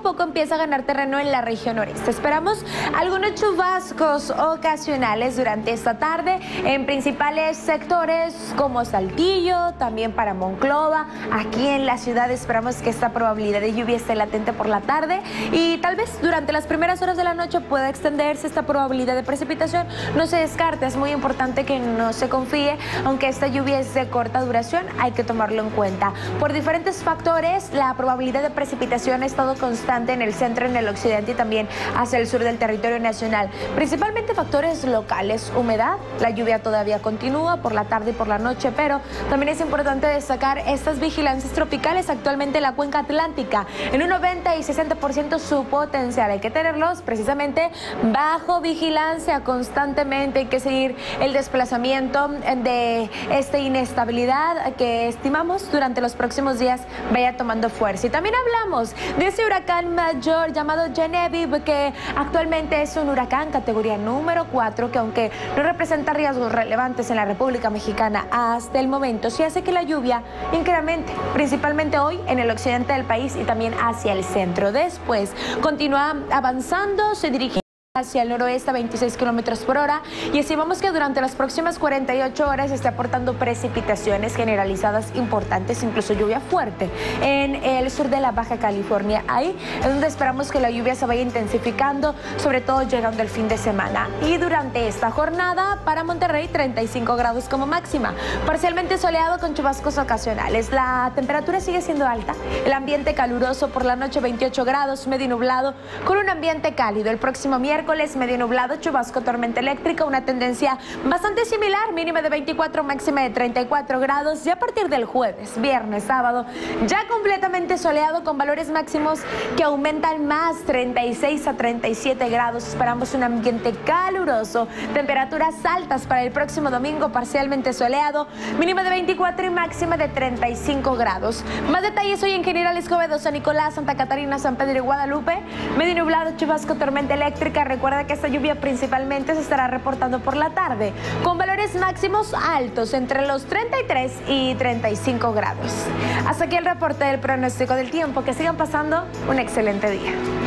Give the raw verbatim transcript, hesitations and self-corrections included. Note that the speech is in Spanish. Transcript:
poco empieza a ganar terreno en la región noreste. Esperamos algunos chubascos ocasionales durante esta tarde en principales sectores como Saltillo, también para Monclova. Aquí en la ciudad esperamos que esta probabilidad de lluvia esté latente por la tarde y tal vez durante las primeras horas de la noche pueda extenderse esta probabilidad de precipitación. No se descarta, es muy importante que no se confíe, aunque esta lluvia es de corta duración, hay que tomarlo en cuenta. Por diferentes factores, la probabilidad de precipitación ha estado constante en el centro, en el occidente y también hacia el sur del territorio nacional. Principalmente factores locales, humedad, la lluvia todavía continúa por la tarde y por la noche, pero también es importante destacar estas vigilancias tropicales actualmente en la cuenca atlántica, en un noventa y sesenta por ciento su potencial. Hay que tenerlos precisamente bajo vigilancia constantemente, hay que seguir el desplazamiento de esta inestabilidad que estimamos durante los próximos días vaya tomando fuerza. Y también hablamos de ese huracán mayor llamado Genevieve, que actualmente es un huracán categoría número cuatro, que aunque no representa riesgos relevantes en la República Mexicana hasta el momento, sí hace que la lluvia incremente, principalmente hoy en el occidente del país y también hacia el centro. Después continúa avanzando, se dirige hacia el noroeste a veintiséis kilómetros por hora y estimamos que durante las próximas cuarenta y ocho horas esté aportando precipitaciones generalizadas importantes, incluso lluvia fuerte en el sur de la Baja California. Ahí es donde esperamos que la lluvia se vaya intensificando, sobre todo llegando el fin de semana. Y durante esta jornada para Monterrey treinta y cinco grados como máxima, parcialmente soleado con chubascos ocasionales. La temperatura sigue siendo alta, el ambiente caluroso por la noche veintiocho grados, medio nublado con un ambiente cálido. El próximo miércoles medio nublado, chubasco, tormenta eléctrica, una tendencia bastante similar, mínima de veinticuatro, máxima de treinta y cuatro grados. Y a partir del jueves, viernes, sábado, ya completamente soleado con valores máximos que aumentan más, treinta y seis a treinta y siete grados. Esperamos un ambiente caluroso, temperaturas altas para el próximo domingo, parcialmente soleado, mínima de veinticuatro y máxima de treinta y cinco grados. Más detalles hoy en General Escobedo, San Nicolás, Santa Catarina, San Pedro y Guadalupe, medio nublado, chubasco, tormenta eléctrica. Recuerda que esta lluvia principalmente se estará reportando por la tarde, con valores máximos altos entre los treinta y tres y treinta y cinco grados. Hasta aquí el reporte del pronóstico del tiempo. Que sigan pasando un excelente día.